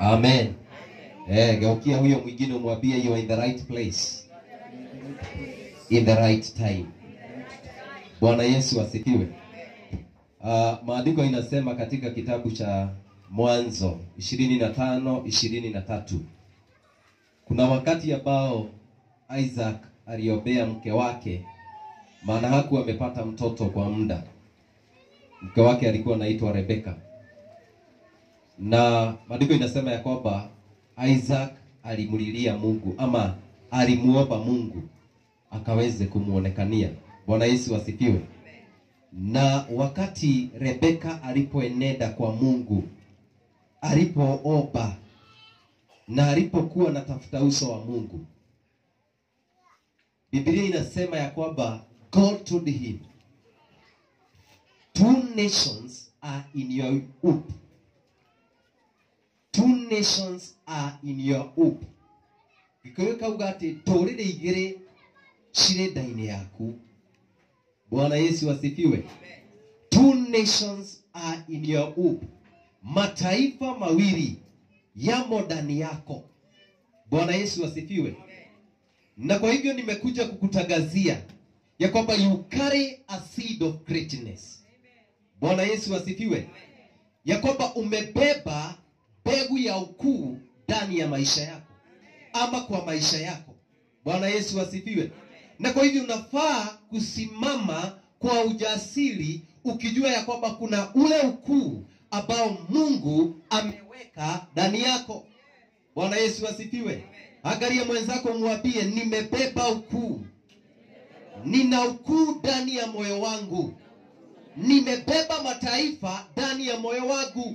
Amen. Geukia huyo mwingine umwambie you are in the right place. In the right time. Bwana Yesu asifiwe. Maandiko inasema katika kitabu cha Mwanzo 25:23. Kuna wakati ambao Isaac aliombea mke wake, maana hakuwa amepata mtoto kwa muda. Mke wake alikuwa anaitwa Rebeka. Na maandiko inasema ya kwamba Isaac alimulilia Mungu ama alimuomba Mungu akaweze kumuonekania. Bwana Yesu asifiwe. Na wakati Rebeka alipoenenda kwa Mungu, alipoomba na alipokuwa natafuta uso wa Mungu, Biblia inasema ya kwamba God told him, 2 nations are in your womb. 2 nations are in your womb. Gikoyo kauga ati torire igire cire ndaini yaku. Bwana Yesu asifiwe. 2 nations are in your womb. Mataifa mawili yamo ndani yako. Bwana Yesu asifiwe. Na kwa hivyo nimekuja kukutangazia ya kwamba you carry a seed of greatness. Bwana Yesu asifiwe. Ya kwamba umebeba mbegu ya ukuu ndani ya maisha yako ama kwa maisha yako. Bwana Yesu asifiwe. Na kwa hivyo unafaa kusimama kwa ujasiri ukijua ya kwamba kuna ule ukuu ambao Mungu ameweka ndani yako. Bwana Yesu asifiwe. Angalia mwenzako mwambie nimebeba ukuu. Nina ukuu ndani ya moyo wangu. Nimebeba mataifa ndani ya moyo wangu.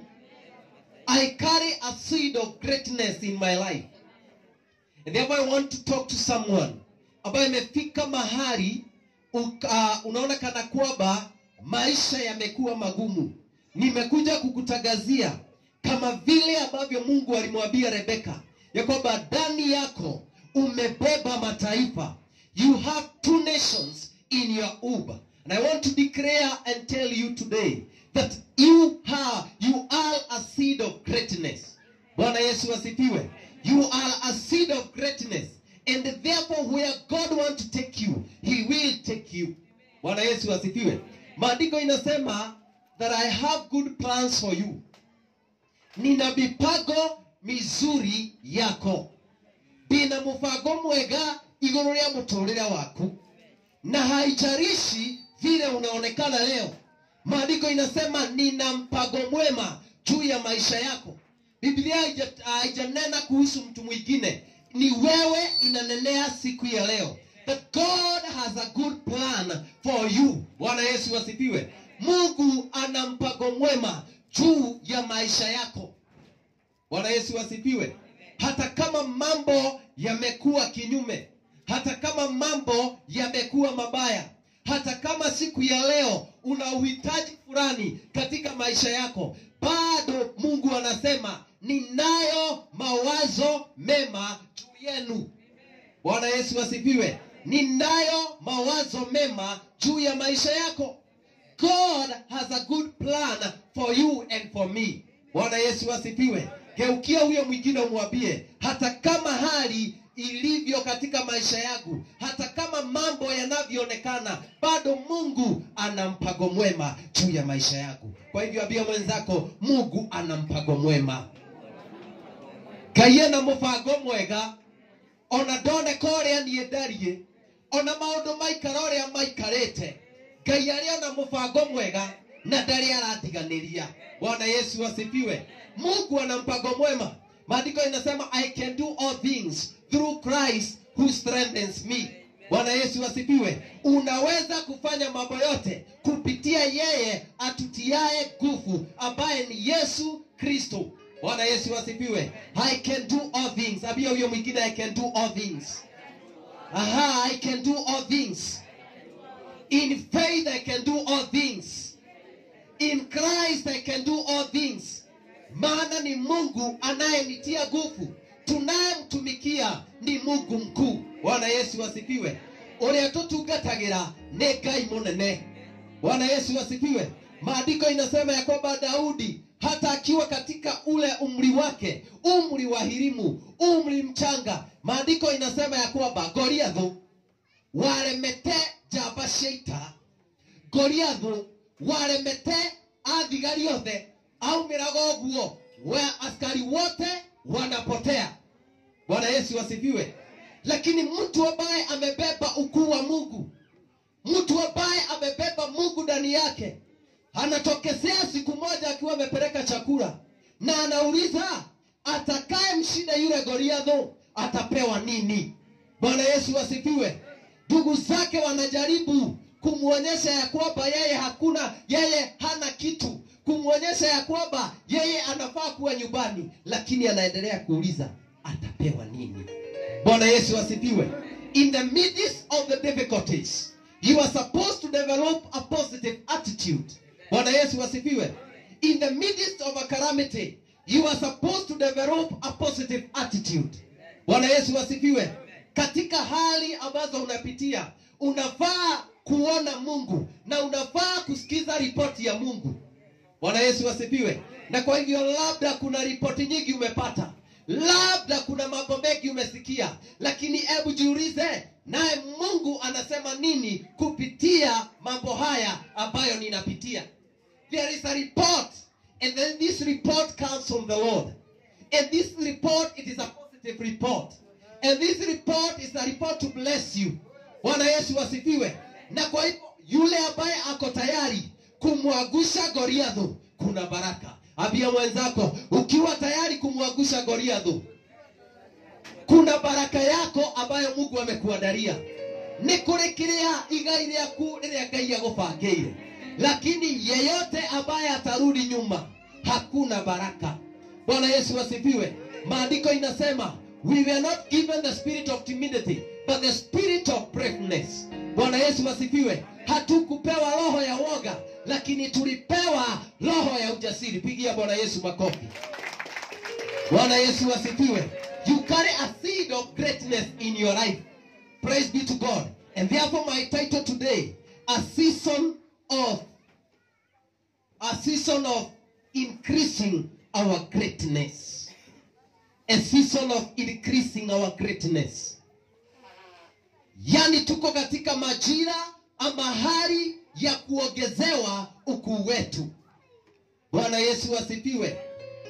I carry a seed of greatness in my life. And therefore I want to talk to someone ambaye imefika mahali unaona kana kwamba maisha yamekuwa magumu. Nimekuja kukutangazia kama vile ambavyo Mungu alimwambia Rebeka ya kwamba ndani yako umebeba mataifa. You have 2 nations in your womb. And I want to declare and tell you today that you are a seed of greatness. Bwana Yesu asifiwe. You are a seed of greatness. And therefore where God wants to take you, He will take you. Bwana Yesu asifiwe. Maandiko inasema that I have good plans for you. Nina mipango mizuri yako. Nina mpango mwega iguru ya muturire waku. Na haijalishi vile unaonekana leo. Maandiko inasema nina mpango mwema juu ya maisha yako. Biblia haijanena kuhusu mtu mwingine. Ni wewe inanenea siku ya leo. That God has a good plan for you. Bwana Yesu asifiwe. Mungu ana mpango mwema juu ya maisha yako. Bwana Yesu asifiwe. Hata kama mambo yamekuwa kinyume, hata kama mambo yamekuwa mabaya, hata kama siku ya leo una uhitaji fulani katika maisha yako, bado Mungu anasema ninayo mawazo mema juu yenu. Bwana Yesu asifiwe. Ninayo mawazo mema juu ya maisha yako. God has a good plan for you and for me. Bwana Yesu asifiwe. Geukia huyo mwingine umwambie hata kama hali ilivyo katika maisha yangu, hata kama mambo yanavyoonekana, bado Mungu ana mpango mwema juu ya maisha yangu. Kwa hivyo ambia mwenzako Mungu ana mpango mwema. Kayena mpango mwega. Ona ndone korea niendarie. Ona maundu maikaroria maikarete. Ngai ari ana mpango mwega na ndari aratiganiria. Bwana Yesu asifiwe. Mungu ana mpango mwema. Maandiko inasema I can do all things through Christ who strengthens me. Bwana Yesu asifiwe. Unaweza kufanya mambo yote kupitia yeye atutiae nguvu ambaye ni Yesu Kristo. Bwana Yesu asifiwe. I can do all things. Abia huyo mwingine I can do all things. I can do all things. In faith I can do all things. In Christ I can do all things. Maana ni Mungu anayenitia nguvu. Tunayemtumikia ni Mungu mkuu. Bwana Yesu asifiwe. Ule tutungatagira ni Ngai munene. Bwana Yesu asifiwe. Maandiko inasema ya kwamba Daudi hata akiwa katika ule umri wake, umri wa hirimu, umri mchanga. Maandiko inasema ya kwamba Goliath waremete jamba ciaita, Goliath waremete athigari othe, aumiraga guo wa askari wote wanapotea. Bwana Yesu asifiwe. Lakini mtu ambaye amebeba ukuu wa Mungu, mtu ambaye amebeba Mungu ndani yake, anatokezea siku moja akiwa amepeleka chakula na anauliza atakaye mshinda yule Goliath atapewa nini? Bwana Yesu asifiwe. Ndugu zake wanajaribu kumuonyesha ya kwamba yeye hana kitu, kumuonyesha ya kwamba yeye anafaa kuwa nyumbani, lakini anaendelea kuuliza atapewa nini? Bwana Yesu asifiwe. In the midst of the difficulties, you are supposed to develop a positive attitude. Bwana Yesu asifiwe. In the midst of a calamity, you are supposed to develop a positive attitude. Bwana Yesu asifiwe. Katika hali ambazo unapitia, unafaa kuona Mungu na unafaa kusikiza ripoti ya Mungu. Bwana Yesu asifiwe. Na kwa hivyo labda kuna ripoti nyingi umepata, labda kuna mambo mengi umesikia, lakini hebu jiulize, naye Mungu anasema nini kupitia mambo haya ambayo ninapitia? There is a report, and then this report comes from the Lord. And this report, it is a positive report. And this report is a report to bless you. Bwana Yesu asifiwe. Na kwa hivyo yule ambaye ako tayari kumwagusha Goliath, kuna baraka. Ambia mwenzako, ukiwa tayari kumwagusha Goliath, kuna baraka yako ambayo Mungu amekuandalia. Ni kurekelea igai ryaku riria Ngai agubangĩire. Lakini yeyote ambaye atarudi nyuma, hakuna baraka. Bwana Yesu asifiwe. Maandiko inasema, we were not given the spirit of timidity, but the spirit of braveness. Bwana Yesu asifiwe. Hatukupewa roho ya woga, lakini tulipewa roho ya ujasiri. Pigia Bwana Yesu makofi. Bwana Yesu asifiwe. You carry a seed of greatness in your life. Praise be to God. And therefore my title today, a season of increasing our greatness. A season of increasing our greatness. Yani tuko katika majira ama hali ya kuongezewa ukuu wetu. Bwana Yesu asifiwe.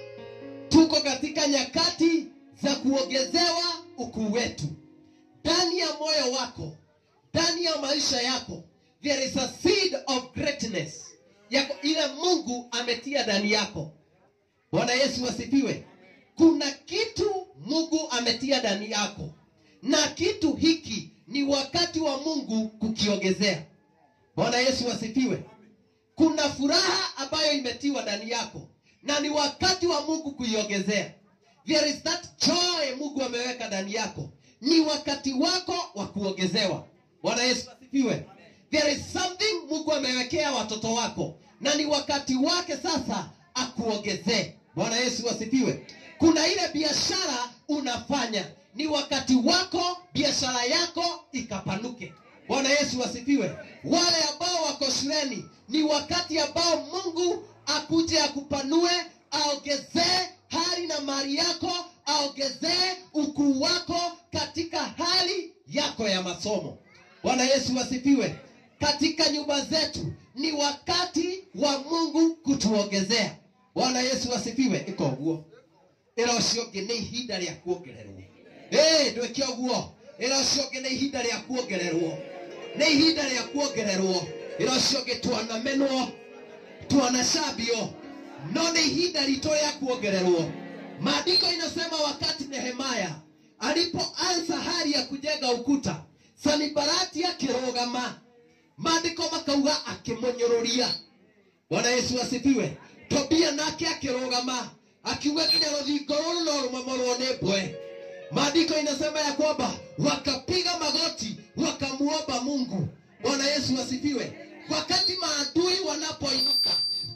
Tuko katika nyakati za kuongezewa ukuu wetu. Ndani ya moyo wako, ndani ya maisha yako, there is a seed of greatness yako ile Mungu ametia ndani yako. Bwana Yesu asifiwe. Kuna kitu Mungu ametia ndani yako, na kitu hiki ni wakati wa Mungu kukiongezea. Bwana Yesu asifiwe. Kuna furaha ambayo imetiwa ndani yako, na ni wakati wa Mungu kuiongezea. There is that joy Mungu ameweka ndani yako, ni wakati wako wa kuongezewa. Bwana Yesu asifiwe. There is something Mungu amewekea watoto wako, na ni wakati wake sasa akuongezee. Bwana Yesu asifiwe. Kuna ile biashara unafanya, ni wakati wako biashara yako ikapanuke. Bwana Yesu asifiwe. Wale ambao wako shuleni, ni wakati ambao Mungu akuje akupanue, aongezee hali na mali yako, aongezee ukuu wako katika hali yako ya masomo. Bwana Yesu asifiwe. Katika nyumba zetu ni wakati wa Mungu kutuongezea. Bwana Yesu asifiwe. Iko guo ero cionge ni ihinda rĩa kuongererwo. Ndwĩke ũguo. Ero cionge ni ihinda rĩa kuongererwo. Ni ihinda rĩa kuongererwo. Ero cionge twanamenwo, twanacambio, no ni ihinda ritũ rĩa kuongererwo. Maandiko inasema wakati Nehemia alipoanza hali ya kujenga ukuta, Sanibalati akirogama, maandiko makauga akimonyororia. Bwana Yesu asifiwe. Tobia nake akirogama, akiuga kinya rũthingo rũrũ no rũmomorwo nĩ mbwe. Maandiko inasema ya kwamba wakapiga magoti, wakamuomba Mungu. Bwana Yesu asifiwe. Wakati maadui wanapoinuka,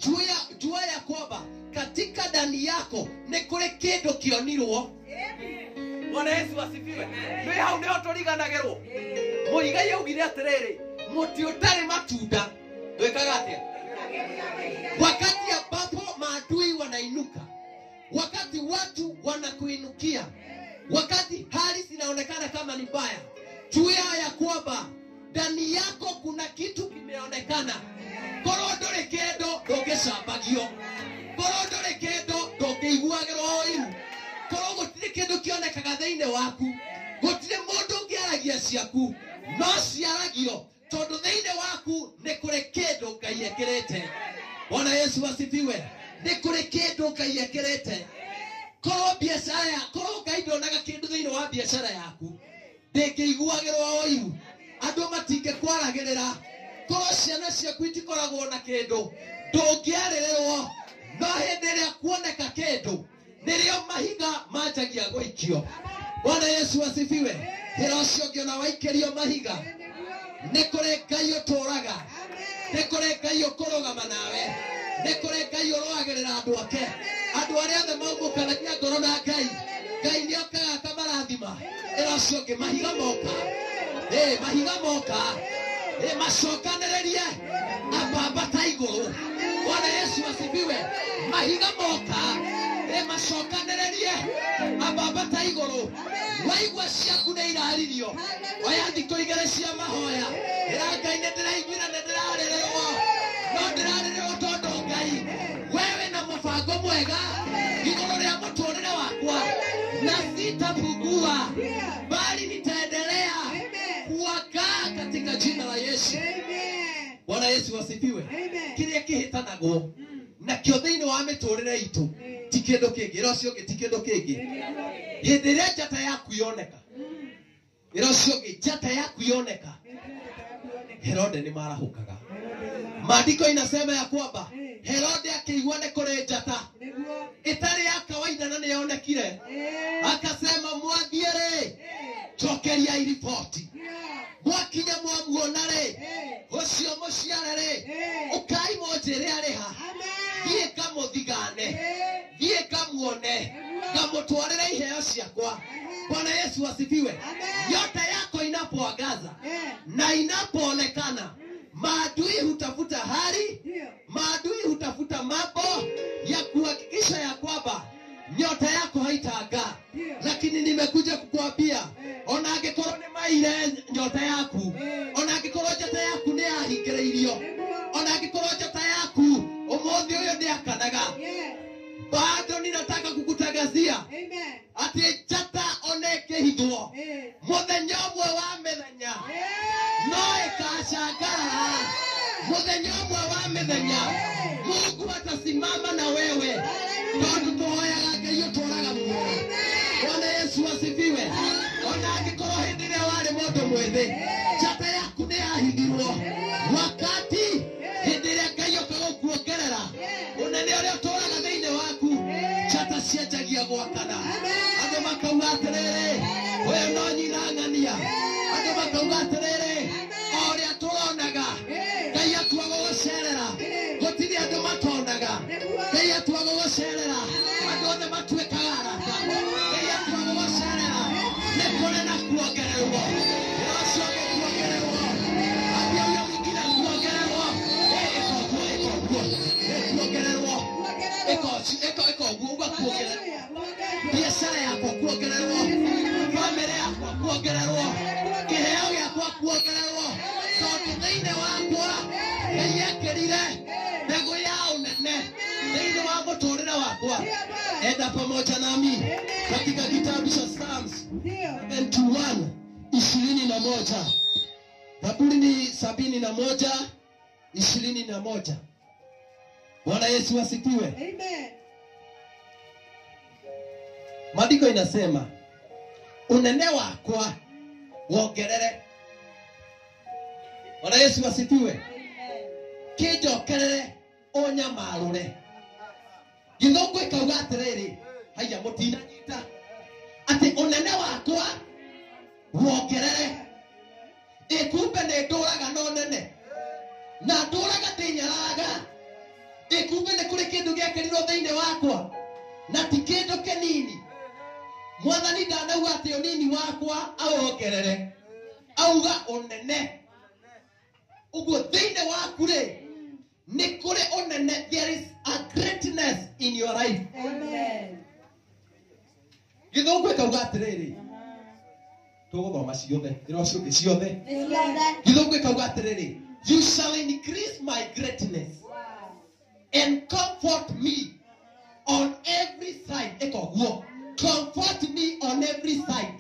jua ya kwamba katika ndani yako ni kule kĩndũ kĩonirwo. Bwana Yesu asifiwe. Nĩ hau nĩ tũriganagĩrwo. Mũigai yaugire atĩrĩrĩ, mũtĩ ũtarĩ matunda ndwĩkaga atĩa? Wakati ambapo maadui wanainuka, wakati watu wanakuinukia, wakati hali zinaonekana kama ni mbaya, jua ya kwamba ndani yako kuna kitu kimeonekana. Korodore kendo ndongesambagio, korodore kendo ndongeiguagirwo iru, koro gutire kendo kionekaga thiine waku, gutire mundu ngiaragia ciaku, no ciaragio tondu thiine waku ni kuri kendo Ngai ekirite. Bwana Yesu asifiwe. Ni kuri kendo Ngai ekirite. Koro biashara ya koro Ngai ndonaga kendo thiine wa biashara yaku, ndingĩiguagĩrwo iru, andũ matingĩkwaragĩrĩra. Koro ciana ciaku itikoragwo na kendo, ndũngĩarĩrĩrwo. No hĩndĩ ĩrĩa kuoneka kendo, nĩrĩo mahiga manjagia gũikio. Bwana Yesu asifiwe. Hĩndĩ ũcio ũngĩona waikĩrio mahiga, nĩ kũrĩ Ngai ũtũũraga, nĩ kũrĩ Ngai ũkũrũgama nawe, nĩ kũrĩ Ngai ũrũagĩrĩra andũ ake. Andũ arĩa othe maumũkanagia ngoro na Ngai, Ngai nĩokaga akamarathima. Hĩndĩ ũcio ũngĩ mahiga moka, mahiga moka, macokanĩrĩrie ambambata igũrũ. Bwana Yesu asifiwe. Mahiga moka, macokanĩrĩrie ambambata igũrũ. Waigua ciaku nĩ iraririo, oya thikũ igĩrĩ cia mahoya, ĩra Ngai nĩ ndĩraiguire nĩ ndĩrarĩrĩrwo, no ndĩrarĩrĩrwo tondũ Ngai wewe na mũbango mwega igũrũ rĩa mũtũũrĩre wakwa, na sitapungua bali nitaendelea kuwakaa katika jina la Yesu. Bwana Yesu asifiwe. Kĩrĩa kĩhĩtanagwo nakĩo thĩinĩ wa mĩtũũrĩre itũ ti kĩndũ kĩngĩ, rũcio ũngĩ ti kĩndũ kĩngĩ. Hĩndĩ ĩrĩa njata yaku yoneka, rũcio ũngĩ njata yaku yoneka, Herode nĩ marahũkaga. Maandiko inasema ya kwamba Herode akĩigua nĩ kũrĩ njata ĩtarĩ ya kawaida na nĩyonekire, akasema mwathiĩ-rĩ, njokeriai riboti. Mwakinya mwamuona-rĩ, ũcio mũciare-rĩ, ũkai mũnjĩre arĩ ha, thiĩ kamũthigane, thiĩ kamuone, kamũtwarĩre iheo ciakwa. Bwana Yesu asifiwe. Nyota yako inapoangaza na inapoonekana, maadui hutafuta hali, maadui hutafuta mambo ya kuhakikisha ya kwamba nyota yako haitaangaa. Lakini nimekuja kukuambia, ona angĩkorwo nĩ maire nyota yaku, ona angĩkorwo njata yaku nĩ yahingĩrĩirio, ona angĩkorwo njata yaku ũmũthĩ ũyũ ndĩakanaga, bado ninataka kukutangazia ati njata ona ĩkĩhithwo, mũthenya ũmwe wa mĩthenya no ĩkacangarara. Mũthenya ũmwe wa mĩthenya Mungu atasimama na wewe, tondũ tũhoyaga Ngai ũtũũraga muoyo. Bwana Yesu asifiwe. Ona angĩkorwo hĩndĩ ĩrĩa warĩ mũndũ mwĩthĩ, njata yaku nĩ yahithirwo, wakati hĩndĩ ĩrĩa Ngai oka gũkuongerera ũnene ũrĩa ũtũũraga thĩinĩ waku, njata cianjagia gwakana. Andũ makauga atĩrĩrĩ, ũyũ no nyinang'ania. Andũ makauga atĩrĩrĩ, o ũrĩa tũronaga Ngai atua gũgũcerera, gũtirĩ andũ matonaga. Ngai atua gũgũcerera, andũ othe matuĩkaga arata. Ngai atua gũgũcerera, nĩ kũrĩ na kuongererwo. Rũcio kuongererwo, ambia ũyũ mwingine kuongererwo, kuongererwo, ũgakuongererwo. Biashara yakwa kuongererwo, famĩlĩ yakwa kuongererwo, kĩheo gĩakwa kuongererwo, tondũ thĩinĩ wakwa Ngai ekĩrire mbegũ ya ũnene thĩinĩ wa mũtũũrĩre wakwa. Enda pamoja nami katika kitabu cha Psalms 71 21. Zaburi ni 71 21. Bwana Yesu asifiwe. Amen. Maandiko inasema unene wakwa wongerere. Bwana Yesu asifiwe. Kĩnjokerere ũnyamarũre. Gĩthũngũ ĩkauga atĩrĩrĩ, haya mũtinanyita, atĩ ũnene wakwa wongerere. Kumbe nĩ ndũraga na ũnene, na ndũraga ndĩnyaraga. Kumbe nĩ kũrĩ kĩndũ gĩakĩrirwo thĩinĩ wakwa, na ti kĩndũ kĩnini. Mwathani ndanauga atĩ ũnini wakwa awongerere, auga ũnene. Ũguo thĩinĩ waku-rĩ, nikure onene, there is a greatness in your life. Amen. Githungwe kauga atiriri tuguthoma ciothe irocio ciothe Yes. githungwe kauga atiriri, you shall increase my greatness and comfort me on every side. Ekoguo, comfort me on every side.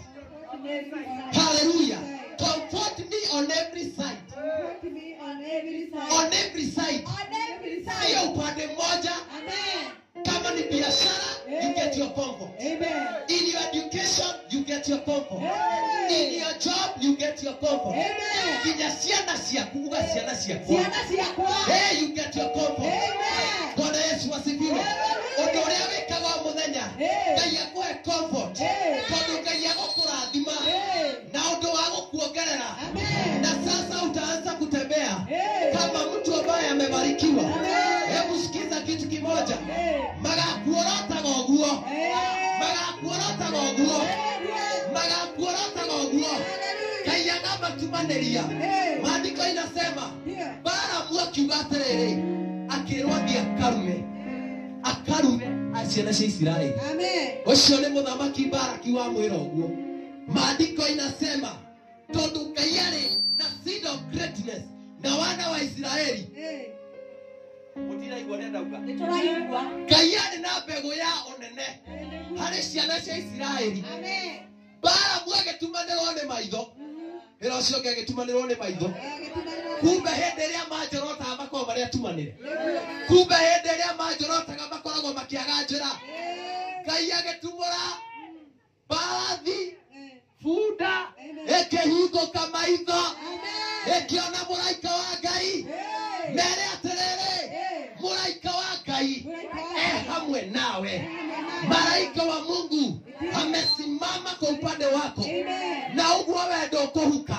Hallelujah. Comfort me on every side. Comfort me on every side. On every side. On every Sio side. upande moja. Amen. Kama ni biashara, you get your comfort. Amen. In your education, you get your comfort. Amen. In your job, you get your comfort. Amen. Kinya ciana ciaku, uga ciana ciaku. Ciana ciakwa. Hey, you get your comfort. Amen. Bwana Yesu asifiwe. Ũndũ ũrĩa wĩkaga o mũthenya, Ngai akũhe comfort. Tondũ Ngai agũkũrathima na ũndũ wa gũkuongerera. Amen. Na sasa utaanza kutembea Amen. kama mtu ambaye amebarikiwa. Hebu sikiza kitu kimoja. Magakuorotaga ũguo. Magakuorotaga ũguo. Magakuorotaga ũguo. Ngai agamatumaniria. Maandiko inasema Balamu akiuga atĩrĩrĩ, akĩrwo athiĩ akarume ciana cia Israeli. Amen. Ũcio nĩ mũthamaki Balaki wa mwĩra ũguo. Maandiko inasema tondũ Ngai arĩ na seed of greatness na wana wa Israeli. Mũtiraigua ũrĩa ndauga. Nĩtũraigua. Ngai arĩ na mbegũ ya ũnene harĩ ciana cia Israeli. Amen. Balamu agĩtumanĩrwo nĩ maitho. Wĩra ũcio ũngĩ agĩtumanĩrwo nĩ maitho. Kumbe hĩndĩ ĩrĩa manjorotaga makoragwo marĩ atumanĩre. Kumbe hĩndĩ ĩrĩa manjorotaga makoragwo makĩaga njĩra. Ngai agĩtumũra mbarathi, bunda, ĩkĩhingũka maitho, ĩkĩona mũraika wa Ngai. Mere atĩrĩrĩ, mũraika wa Ngai hamwe nawe. Malaika wa Mungu amesimama kwa upande wako. Na uguo we ndũkũhuka.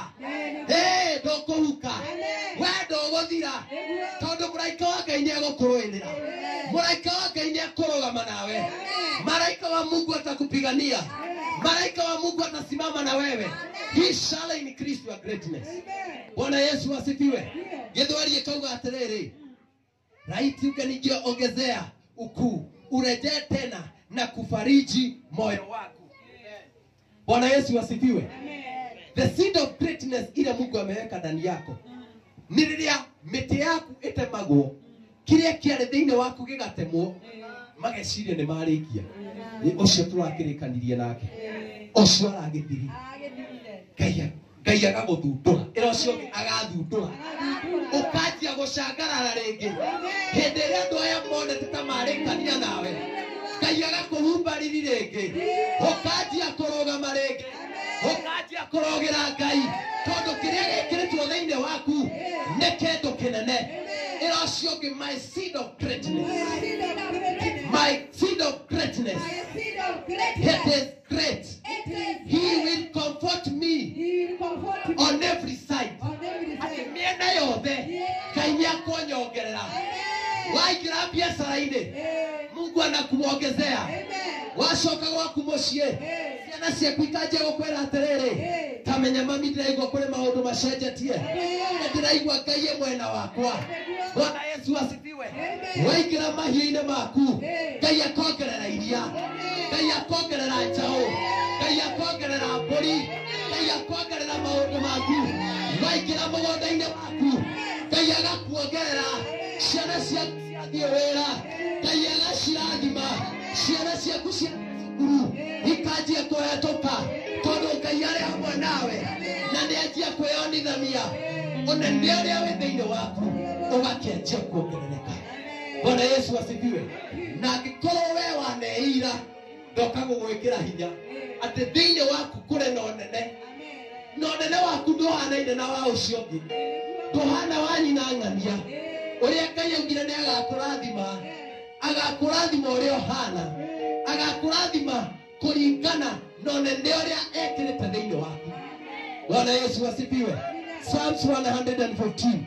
Ndũkũhuka. We ndũgũthira. Tondũ mũraika wa Ngai nĩegũkũrũĩrĩra. Mũraika wa Ngai nĩekũrũgama nawe. Malaika wa Mungu atakupigania. Malaika wa Mungu atasimama na wewe. He shall increase your greatness. Bwana Yesu asifiwe. Githwari kauga atĩrĩrĩ, raiti ukanijiongezea ukuu, urejee tena na kufariji moyo wako. Bwana Yesu asifiwe. The seed of greatness ile Mungu ameweka ndani yako. Ni rĩrĩa mĩtĩ yaku ĩtemagwo, kĩrĩa kĩarĩ thĩinĩ waku gĩgatemwo, mageciria nĩ marĩkia. Ũcio tũrakĩrĩkanirie nake. Ũcio aragĩthiri. Ngai agagũthundũra. Ĩra ũcio agathundũra. Ũkanjia gũcangarara rĩngĩ. Hĩndĩ ĩrĩa andũ aya monete ta marĩkania nawe, Ngai agakũhumba riri rĩngĩ. Ũkanjia kũrũgama rĩngĩ. Ũkanjia kũrogera Ngai. Tondũ kĩrĩa gĩkĩrĩtwo thĩinĩ waku nĩ kĩndũ kĩnene. Ĩra ũcio ũngĩ, my seed of greatness. My seed of greatness. It is great. He will comfort me on every side. Miena yothe Ngai nĩakũnyongerera. Waingĩra biacara-inĩ, Mungu anakuongezea. Wacoka gwaku mũciĩ, ciana ciaku ikanjia gũkwĩra atĩrĩrĩ, tamenya mami ndĩraigua kũrĩ maũndũ macenjetie. Ndĩraigua Ngai e mwena wakwa. Bwana Yesu asifiwe. Waingĩra mahiũ-inĩ maku, Ngai akongerera iria. Ngai akongerera njaũ. Ngai akongerera mbũri. Ngai akongerera maũndũ maku. Waingĩra mũgũnda-inĩ waku, Ngai agakuongerera. Ciana ciaku ciathiĩ wĩra, Ngai agacirathima. Ciana ciaku ciathiĩ cukuru, ikanjia kũhetũka. Tondũ Ngai arĩ hamwe nawe na nĩanjia kwĩyonithania. Ũnene ũrĩa wĩ thĩinĩ waku ũgakĩanjia kuongerereka. Bwana Yesu asifiwe. Na angĩkorwo we waneira, ndoka gũgwĩkĩra hinya atĩ thĩinĩ waku kũrĩ na ũnene. Na ũnene waku ndũhanaine na wa ũcio ũngĩ. Ndũhana wa nyina ng'ania. Ũrĩa Ngai augire nĩ agakũrathima, agakũrathima ũrĩa ũhana. Agakũrathima kũringana na ũnene ũrĩa ekĩrĩte thĩinĩ waku. Bwana Yesu asifiwe. Psalms 115.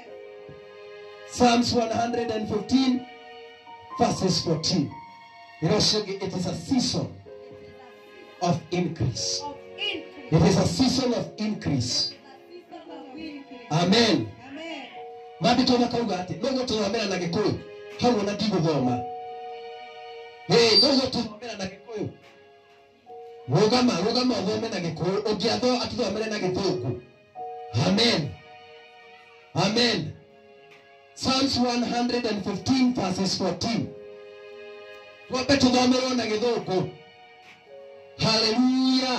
Psalms 115 verses 14. It is a season of increase. It is a season of increase. Amen. Maandiko makauga ati no tuthomera na Gikuyu hau ona ndigũthoma. No tuthomera na Gikuyu. Rũgama ũthome na Gikuyu, ũngĩatho atũthomere na Gĩthũngũ. Amen. Amen. Psalms 115 verses 14. Twambe tuthomerwo na Gĩthũngũ. Hallelujah.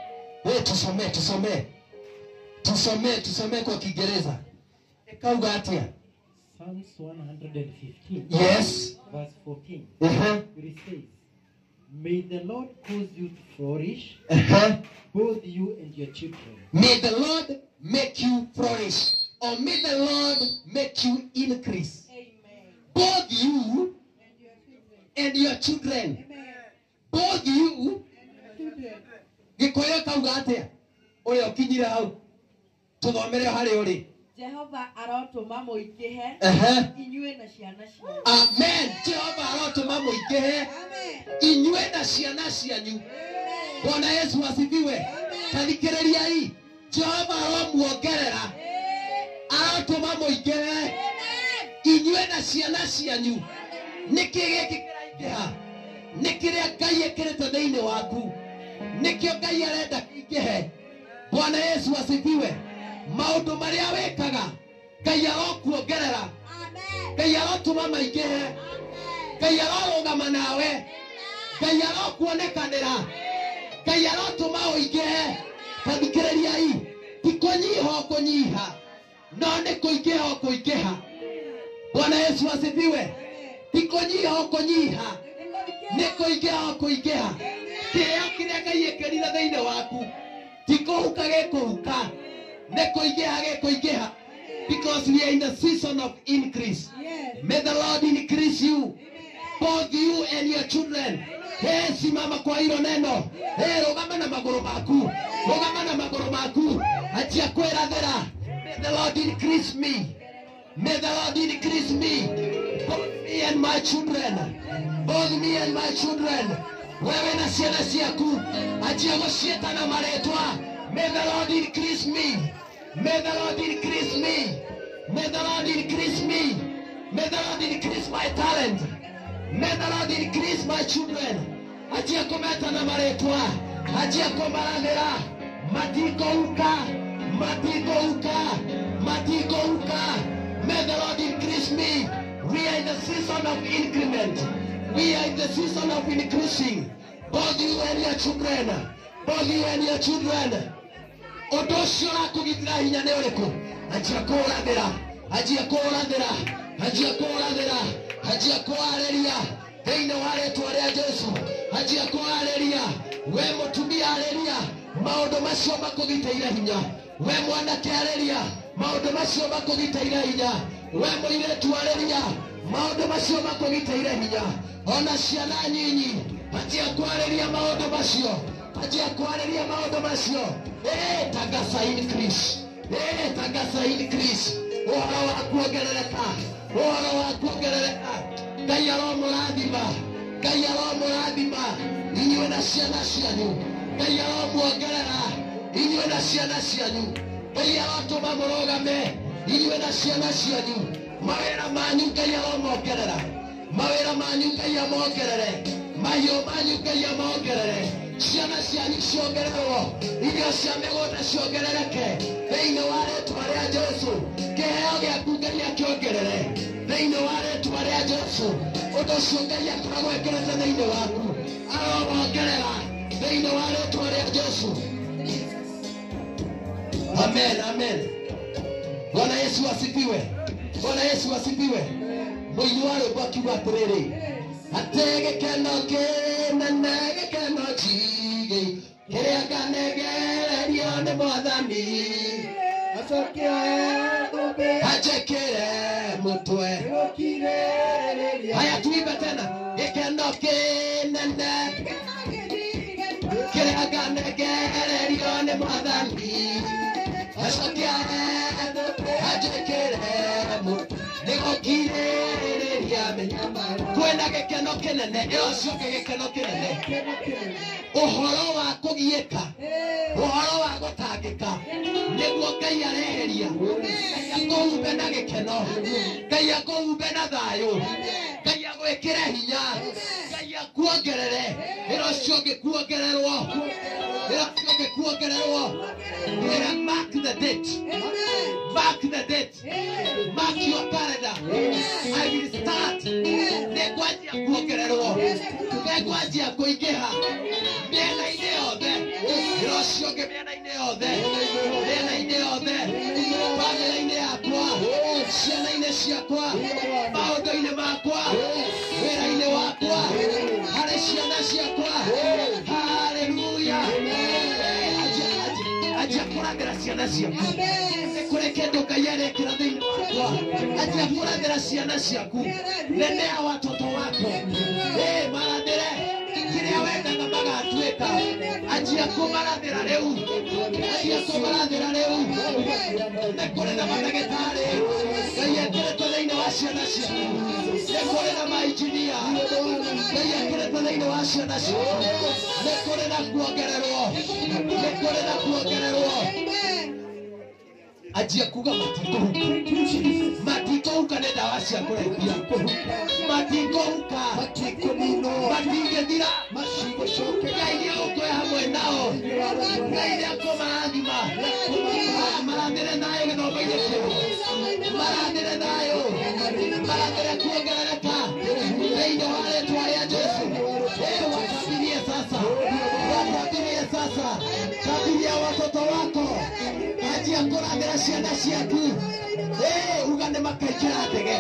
Tusome kwa Kiingereza. Ikauga atia? Psalms 115. Yes. Verse 14. It says, may the Lord cause you to flourish, both you and your children. May the Lord make you flourish, or may the Lord make you increase. Amen. Both you And your children. and your children. Amen. Both you. And your children. Gĩkũyũ kauga atia? Ũrĩa ũkinyire hau. Tuthomere harĩ ũrĩ. Jehova arotũma mũingĩhe inyuĩ na ciana cianyu. Amen. Jehova arotũma mũingĩhe Amen. inyuĩ na ciana cianyu. Bwana Yesu asifiwe. Tathikĩrĩriai. Jehova aromuongerera. Arotũma mũingĩhe inyuĩ na ciana cianyu. Nĩkĩ gĩkĩ kĩraingĩha? Nĩ kĩrĩa Ngai ekĩrĩte thĩinĩ waku. Nĩkĩo Ngai arenda kĩingĩhe. Bwana Yesu asifiwe. Maũndũ marĩa wĩkaga Ngai arokuongerera. Ngai arotũma maingĩhe. Ngai arorũgama nawe. Ngai arokuonekanĩra. Ngai arotũma ũingĩhe. Tathikĩrĩriai. Ti kũnyiha kũnyiha, no nĩ kũingĩha kũingĩha. Bwana Yesu asifiwe. Ti kũnyiha kũnyiha, nĩ kũingĩha kũingĩha. Kĩrĩa Ngai ekĩrire thĩinĩ waku ti kũhuka gĩkũhuka, nĩ kũingĩha gĩkũingĩha. Because we are in the season of increase. Yes. May the Lord increase you, both you and your children. Simama kwa hilo neno. Rũgama na magũrũ maku. Rũgama na magũrũ maku. Achia kwĩrathĩra. May the Lord increase me. May the Lord increase me. Both me and my children. Both me and my children. Wewe na ciana ciaku. Achia gũciĩta na marĩtwa. May the Lord increase me. May the Lord increase me. May the Lord increase me. May the Lord increase my talent. May the Lord increase my children. Achia kũmeta na marĩtwa. Achia kũmarathĩra. Matikũhuka. May the Lord increase me. We are in the season of increment. We are in the season of increasing. Both you and your children. Both you and your children. Ũndũ ũcio ũrakũgitĩra hinya nĩ ũrĩkũ? Anjia kũũrathĩra. Anjia kũũrathĩra. Anjia kũũrathĩra. Anjia kũarĩria. Thĩinĩ wa rĩĩtwa rĩa Jesũ. Anjia kũarĩria. We mũtumia arĩria. Maũndũ macio makũgitĩire hinya. We mwanake arĩria. Maũndũ macio makũgitĩire hinya. We mũirĩtu arĩria. Maũndũ macio makũgitĩire hinya. Ona ciana nyinyi. Anjia kũarĩria maũndũ macio. Anjia kũarĩria maũndũ macio. Tangaza increase. Tangaza increase. Ũhoro wa kuongerereka. Ũhoro wa kuongerereka. Ngai aromũrathima. Ngai aromũrathima. Inyuĩ na ciana cianyu. Ngai aromuongerera. Inyuĩ na ciana cianyu. Ngai arotũma mũrũgame. Inyuĩ na ciana cianyu. Mawĩra manyu Ngai aromongerera. Mawĩra manyu Ngai amongerere. Mahiũ manyu Ngai amongerere. Ciana cianyu ciongererwo. Irio cia mĩgũnda ciongerereke. Thĩinĩ wa rĩĩtwa rĩa Jesũ. Kĩheo gĩaku Ngai akĩongerere. Thĩinĩ wa rĩĩtwa rĩa Jesũ. Ũndũ ũcio Ngai akoragwo ekĩrĩte thĩinĩ waku. Aromongerera. Thĩinĩ wa rĩĩtwa rĩa Jesũ. Amen, amen. Bwana Yesu asifiwe. Bwana Yesu asifiwe. Mũini wa rwĩmbo akiuga atĩrĩrĩ. Atĩ gĩkeno kĩnene gĩkeno njigĩ kĩrĩa nganegererio nĩ Mwathani. Anjĩkĩre mũtwe. Haya tuimbe tena. Gĩkeno kĩnene kĩrĩa nganegererio nĩ Mwathani. Anjĩkĩre mũtwe. Nĩgũkirĩrĩria kwenda gĩkeno kĩnene ĩyo cioke gĩkeno kĩnene ũhoro wa kũgiĩka ũhoro wa gũtangĩka nĩguo Ngai areheria Ngai akũhumbe na gĩkeno Ngai akũhumbe na thayũ Ngai agwĩkĩre hinya Ngai akuongerere ĩyo cioke kuongererwo ĩyo cioke kuongererwo mark the date mark the date mark your calendar I will start negwajia kuongererwo negwajia kũingĩha mĩena-inĩ yothe ĩyo cioke mĩena-inĩ yothe mĩena-inĩ yothe bamĩrĩ-inĩ yakwa ciana-inĩ ciakwa maũndũ-inĩ makwa wĩra-inĩ wakwa harĩ ciana ciakwa haleluya ajia kũrathĩra ciana ciaku nĩkũrĩ kĩndũ Ngai arekĩra thĩinĩ wakwa ajia kũrathĩra ciana ciaku nenea watoto wako marathĩre kĩrĩa wendaga magatuĩka ajia kũmarathĩra rĩu ajia kũmarathĩra rĩu nĩkũrĩ na mandagĩtarĩ Ngai ekĩrĩtwo thĩinĩ wa ciana ciaku nĩkũrĩ na mainjinia Ngai ekĩrĩtwo thĩinĩ wa ciana ciaku nĩkũrĩ na kuongererwo nĩkũrĩ na kuongererwo ajia kuga matikohuka nĩ ndawa cia kũrebia matikohuka matingĩthira Ngai nĩegũkorwo hamwe nao Ngai nĩekũmarathima marathĩre thayũ gĩthomo-inĩ kĩu marathĩre thayũ marathĩre kuongerereka thĩinĩ wa rĩĩtwa rĩa Jesũ watabirie sasa tabiria watoto wako ajia kũrathĩra ciana ciaku uga nĩ makaingĩra ndege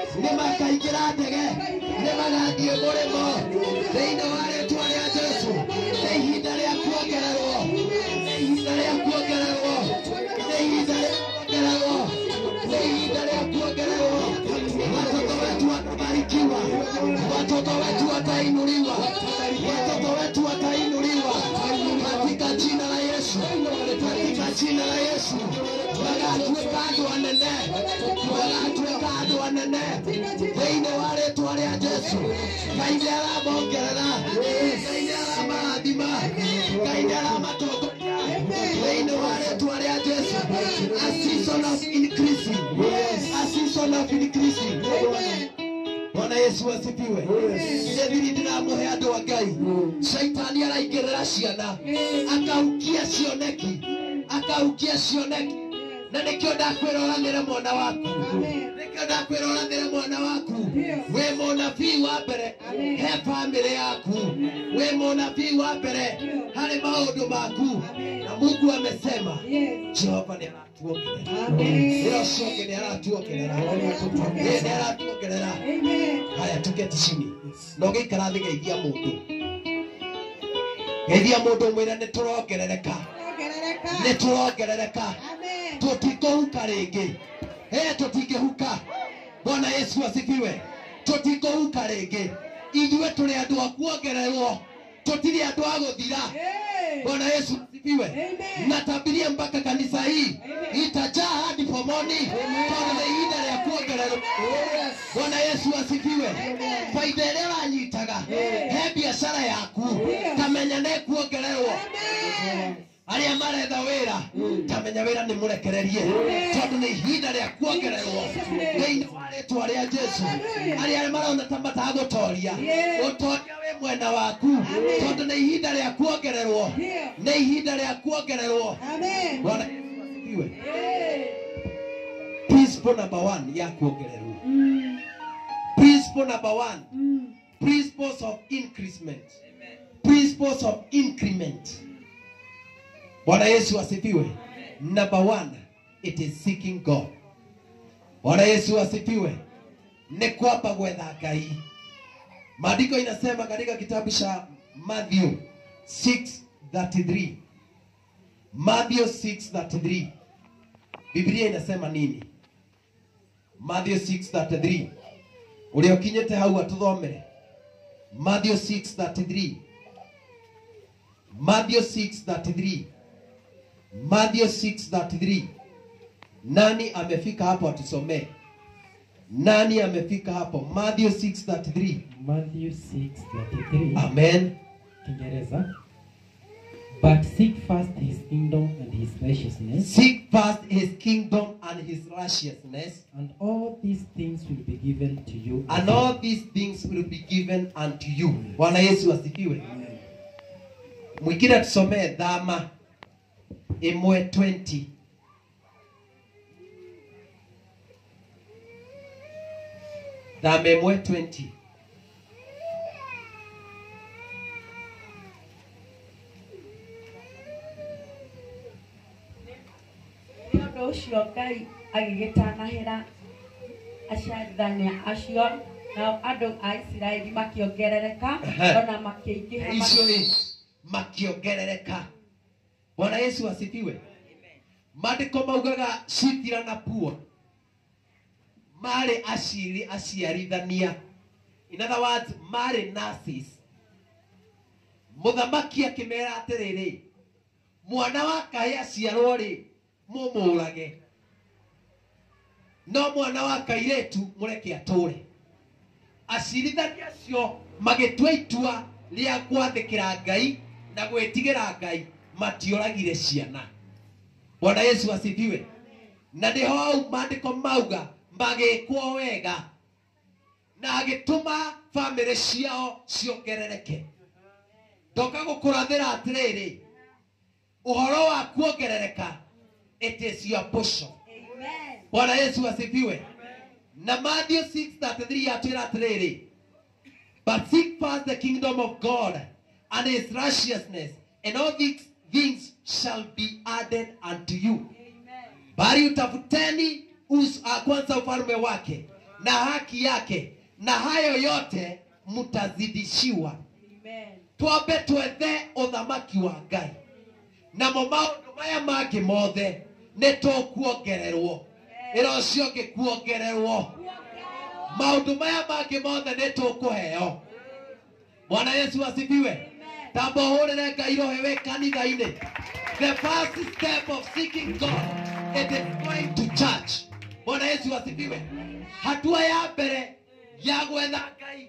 nĩ magathiĩ mũrĩmo thĩinĩ wa rĩĩtwa rĩa Jesũ nĩ ihinda rĩa kuongererwo nĩ ihinda rĩa kuongererwo nĩ ihinda rĩa kuongererwo nĩ ihinda rĩa kuongererwo watoto wetu watabarikiwa watoto wetu watainuliwa watoto wetu watainuliwa katika jina la Yesu katika jina la Yesu magatuĩka andũ anene magatuĩka andũ anene thĩinĩ wa rĩĩtwa rĩa Jesũ Ngai nĩaramongerera Ngai nĩaramarathima Ngai nĩaramatongoria thĩinĩ wa rĩĩtwa rĩa Jesũ a season of increasing a season of increasing Bwana Yesu asifiwe David ndĩramũhe andũ a Ngai Shaitani araingĩrĩra ciana akaukia cioneki na nĩkĩo ndakwĩra ũrathĩre mwana waku nĩkĩo ndakwĩra ũrathĩre mwana waku wĩ mũnabii wa mbere he bamĩrĩ yaku wĩ mũnabii wa mbere harĩ maũndũ maku na Mungu amesema Jehova nĩ aratuongerera ĩyo cionge nĩ aratuongerera haya tuketi chini na ũgĩikara thĩ geithia mũndũ mwĩra nĩ tũrongerereka tũtikũhuka rĩngĩ tũtingĩhuka Bwana Yesu asifiwe tũtikũhuka rĩngĩ ithuĩ tũrĩ andũ a kuongererwo tũtirĩ andũ a gũthira Bwana Yesu asifiwe natabiria mpaka kanisa hii itajaa hadi pomoni tondũ nĩ ihinda rĩa kuongererwo Bwana Yesu asifiwe faida ĩrĩa wanyitaga he biashara yaku kamenya nĩ kuongererwo arĩa maretha wĩra tamenya wĩra nĩ mũrekererie tondũ nĩ ihinda rĩa kuongererwo thĩinĩ wa rĩĩtwa rĩa Jesũ arĩa marona ta matagũtoria ũtoria wĩ mwena waku tondũ nĩ ihinda rĩa kuongererwo nĩ ihinda rĩa kuongererwo Bwana Yesu asifiwe principle number 1 ya kuongererwo principle number 1 principles of increment principles of increment Bwana Yesu asifiwe. Number 1, it is seeking God. Bwana Yesu asifiwe. Ni kwamba gwetha Ngai. Maandiko inasema katika kitabu cha Matthew 6:33. Matthew 6:33. Biblia inasema nini? Matthew 6:33. Uliokinyete hau atuthomere. Matthew 6:33. Matthew 6:33. Matthew 6:33. Nani amefika hapo atusomee? Nani amefika hapo? Matthew 6:33. Matthew 6:33. Amen. Kiingereza. But seek first his kingdom and his righteousness, Seek first his kingdom and his righteousness, and all these things will be given to you. and all these things will be given unto you. Bwana Yesu asifiwe. Mwingine tusomee Dhama 1:20. Dhama 1:20. Nĩ ũndũ ũcio Ngai agĩgĩtanahĩra aciarithania acio, nao andũ a Isiraeli makĩongerereka ona makĩingĩha. Icio makiongerereka. Bwana Yesu asifiwe. Maandiko maugaga Sithira na Pua mari aciarithania. In other words, mari nurses. Muthamaki akimera atiriri, mwana wa Kai aciarwo ri mumurage, no mwana wa Kairetu mureke ature. Acirithania acio magĩtua itua rĩa gwathĩkĩra Ngai na gwĩtigĩra Ngai, matioragire ciana. Bwana Yesu asifiwe. Na nĩho hau maandĩko mauga magĩkwo wega na agĩtũma family ciao ciongerereke. Ndoka gũkũrathĩra atĩrĩrĩ, ũhoro wa kuongerereka, it is your portion. Amen. Bwana Yesu asifiwe. Na Matthew 6:33 atwĩra atĩrĩrĩ, but seek first the kingdom of God and his righteousness, and all these things shall be added unto you. Amen. Bali utafuteni kwanza ufalme wake na haki yake, na hayo yote mutazidishiwa. Amen. Twambe twethe uthamaki wa Ngai, na maũndũ maya mangĩ mothe nĩ tũkuongererwo. Ĩro cio ngĩkuongererwo. Maũndũ maya mangĩ mothe nĩ tũkũheo. Bwana Yesu asifiwe. Tamba ũhũrĩre Ngai rohe wĩ kanitha-inĩ. The first step of seeking God, it is going to church. Bwana Yesu asifiwe. Hatua ya mbere ya gwetha Ngai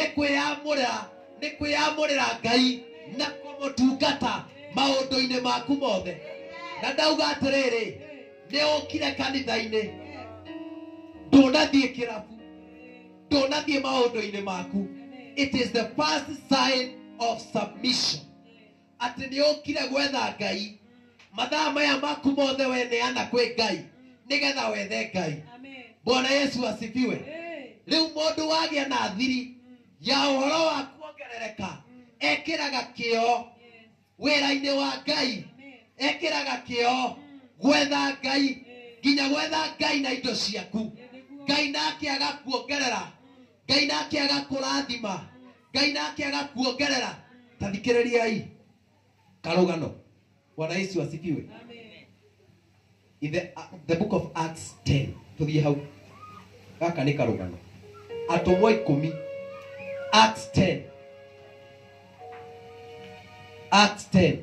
nĩ kwĩyamũrĩra Ngai na kũmũtungata maũndũ-inĩ maku mothe. Na ndauga atĩrĩrĩ, nĩ ũkire kanitha-inĩ, ndũnathiĩ kĩrabu, ndũnathiĩ maũndũ-inĩ maku. It is the first sign of submission. Atĩ nĩ ũkire gwetha Ngai, mathaa maya maku mothe we neana kwĩ Ngai nĩgetha wethe Ngai. Bwana Yesu asifiwe. Rĩu mũndũ wagĩa na thiri ya ũhoro wa kuongerereka, ekĩraga kĩo wĩra-inĩ wa Ngai, ekĩraga kĩo gwetha Ngai, nginya gwetha Ngai na indo ciaku. Ngai nake agakuongerera, Ngai nake agakũrathima, Ngai nake agakuongerera. Tathikĩrĩriai karũgano. Bwana Yesu asifiwe. In the book of Acts 10, tuthiĩ hau. Gaka nĩ karũgano. Atũmwo 10. Acts 10. Acts 10.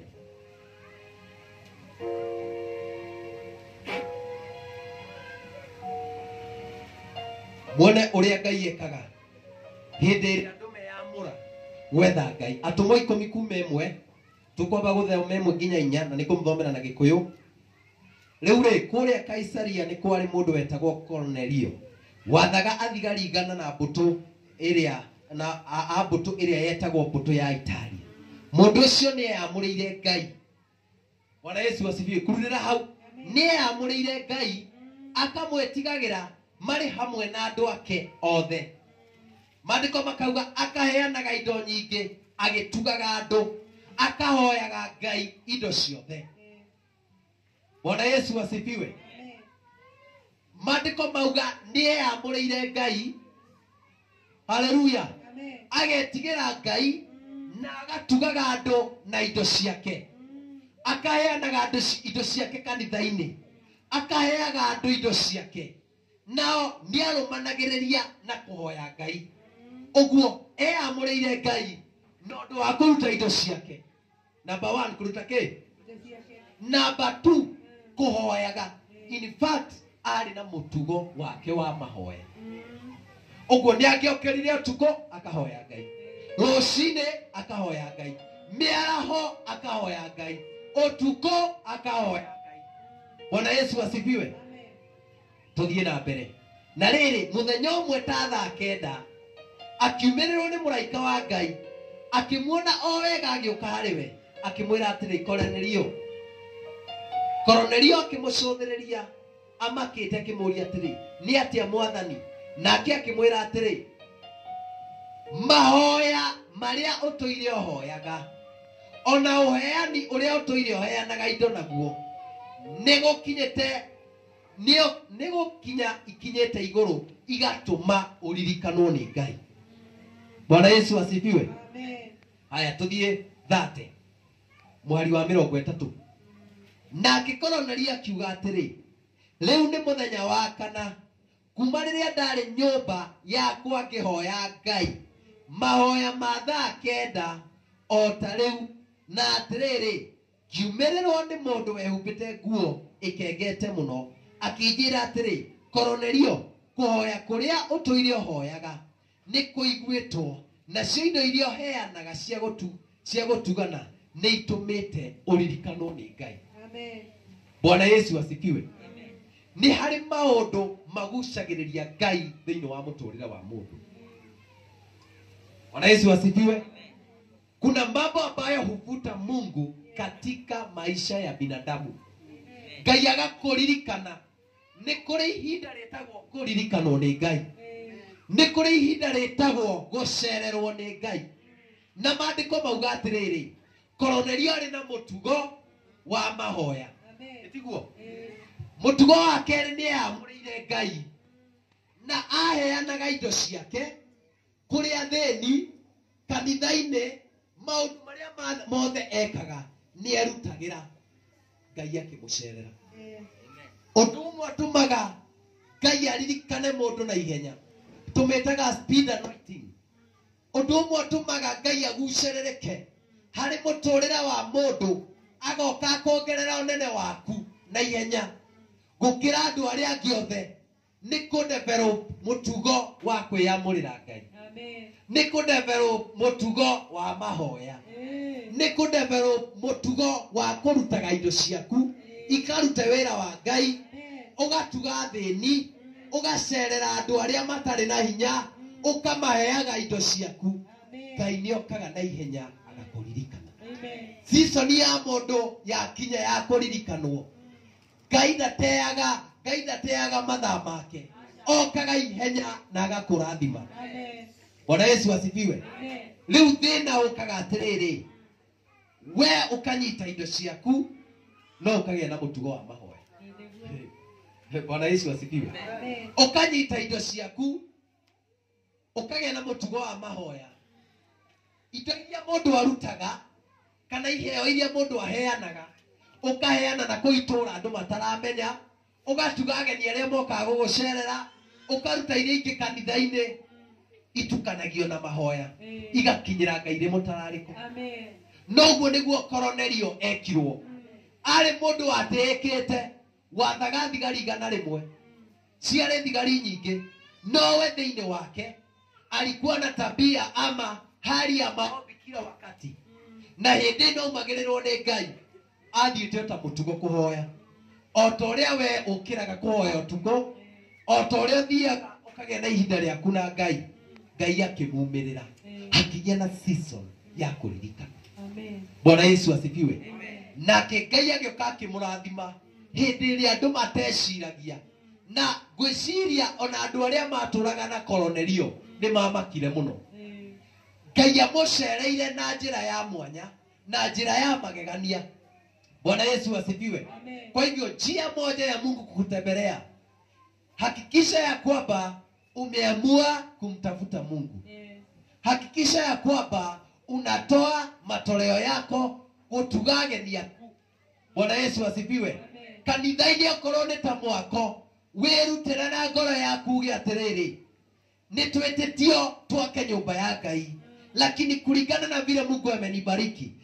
Mwone ũrĩa Ngai ekaga hĩndĩ ĩrĩa andũ meyamũra gwetha Ngai. Atũmwo 10 kuma 1 tukwamba guthoma 1 nginya 4 na nikumthomera na Gikuyu. Riu ri kuria Kaisaria ni kwari mundu wetagwo Cornelio, wathaga athigari igana na mbutu iria na mbutu iria yetagwo mbutu ya Italia. Mundu ucio ni yamurire Ngai. Bwana Yesu asifiwe. Kurira hau ni yamurire Ngai, akamwetigagira mari hamwe na andu ake othe. Maandiko makauga akaheanaga indo nyingi, agitugaga andu, akahoyaga Ngai indo ciothe. Bwana Yesu asifiwe. Maandiko mauga ni yamurire Ngai. Haleluya. Agetigira Ngai na agatugaga andu na indo ciake. Akaheanaga andu indo ciake kanitha-ini, akaheaga andu indo ciake, nao ni arumanagiriria na kuhoya Ngai. Uguo yamurire Ngai no ndu wa kuruta indo ciake. Number 1 kuruta ke. Number 2 kuhoyaga. In fact ari na mutugo wake wa mahoya. Uguo ni angiokerire utuko akahoya Ngai, rucine akahoya Ngai, miaraho akahoya Ngai, utuko akahoya Ngai. Bwana Yesu asifiwe. Tuthie na mbere. Na riri muthenya umwe ta thaa 9 akiumirirwo ni muraika wa Ngai, akimuona o wega agioka hariwe, akimwira atiri Kornelio akimucũthĩrĩria amakite akimuria atiri ni atia mwathani, nake akimwira atiri mahoya maria utuire hoyaga ona uheani uria utuire hoyanaga indo naguo nigukinya ikinyete iguru igatuma uririkanwo ni Ngai. Bwana Yesu asifiwe. Amen. Haya tuthie 30 muhari wa 30. Nake Kornelio akiuga atiri riu ni muthenya wa kana kuma riria ndari nyumba yakwa ngihoya Ngai mahoya ma thaa 9 o ta riu, na atiriri kiumirirwo ni mundu wehumbite nguo ikengete muno akinjira atiri Kornelio, kuhoya kuria utuire hoyaga ni kuiguitwo na ciino irio heanaga cia gutugana ni itumite uririkanwo ni Ngai. Amen. Bwana Yesu asifiwe. Amen. Ni hari maundu magucagiriria Ngai thiini wa muturire wa mundu. Bwana Yesu asifiwe. Amen. Kuna mambo ambayo huvuta Mungu katika maisha ya binadamu. Ngai agakuririkana. Ni kuri ihinda ritagwo kuririkanwo ni Ngai. Ni kuri ihinda ritagwo gucererwo ni Ngai. Na maandiko mauga atiriri Kornelio ari na mutugo wa mahoya. Etiguo mutugo wake ni amurire Ngai na aheanaga indo ciake kuri atheni kanitha-ini, maundu maria mothe ekaga ni erutagira Ngai akimucerera. Undu umwe atumaga Ngai aririkane mundu na ihenya, tumetaga speed anointing. Undu umwe atumaga Ngai agucerereke hari muturira wa mundu, agoka kuongerera unene waku na ihenya gukira andu aria angi othe. Ni ku develop mutugo wa kwiyamurira Ngai. Amen. Ni ku develop mutugo wa mahoya. Ni ku develop mutugo wa kurutaga indo ciaku ikarute wira wa Ngai, ugatuga thini, ugacerera andu aria matari na hinya, ukamaheaga indo ciaku. Ngai ni okaga na ihenya agakuririkana. Season ya mundu yakinya ya kuririkanwo, Ngai ndateaga mathaa make, okaga ihenya na agakurathima. Bwana Yesu asifiwe. Riu thina ukaga atiriri, we ukanyita indo ciaku no ukagia na mutugo wa mahoya. Bwana Yesu asifiwe. Ukanyita indo ciaku ukagia na mutugo wa mahoya. Indo iria mundu arutaga kana iheo iria mundu aheanaga ukaheana na kuitura andu mataramenya, ugatuga ageni aria moka gugucerera, ukaruta iria ingi kanitha-ini itukanagio na mahoya igakinyira Ngai ri mutarariko. Amen. Noguo niguo Kornelio ekirwo. Ari mundu atekete, wathaga thigari 100 ciare thigari nyingi, nowe thiini wake alikuwa na tabia ama hali ya maombi kila wakati. Na hindi no magirirwo ni Ngai athiite ta mutugo kuhoya. O ta uria we ukiraga kuhoya utugo, o ta uria thiaga ukagia na ihinda riaku na Ngai, Ngai akimumirira hakinya na season ya kuririkana. Amen. Bwana Yesu asifiwe. Amen. Nake Ngai agioka akimurathima hindi iria andu mateciragia, na gwiciria ona andu aria maturaga na Kornelio ni mamakire muno. Ngai amucereire na njira ya mwanya, na njira ya magegania. Bwana Yesu asifiwe. Amen. Kwa hivyo njia moja ya Mungu kukutembelea, hakikisha ya kwamba umeamua kumtafuta Mungu. Hakikisha ya kwamba unatoa matoleo yako utugage ni yaku. Bwana Yesu asifiwe. Kanitha-ini okorwo ni ta mwako, wirutira na ngoro yaku uge atiriri, ni twetitio twake nyumba ya Ngai, lakini kulingana na vile Mungu amenibariki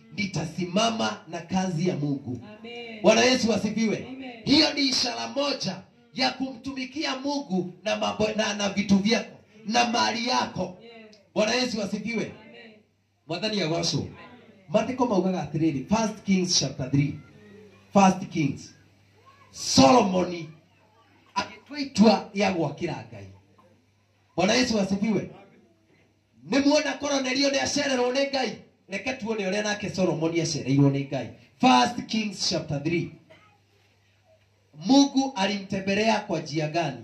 nitasimama na kazi ya Mungu. Amen. Bwana Yesu asifiwe. Amen. Hiyo ni ishara moja ya kumtumikia Mungu na mambo na vitu vyako na mali yako. Bwana Yesu asifiwe. Mwathani agocwo. Matiko maugaga atiriri, 1 Kings chapter 3. 1 Kings. Solomon agitwa ya gwakira Ngai. Bwana Yesu asifiwe. Ni muona Kornelio ni acererwo ni Ngai. Reke tuone uria nake Solomon acereirwo ni Ngai. 1 Kings chapter 3. Mungu alimtembelea kwa njia gani?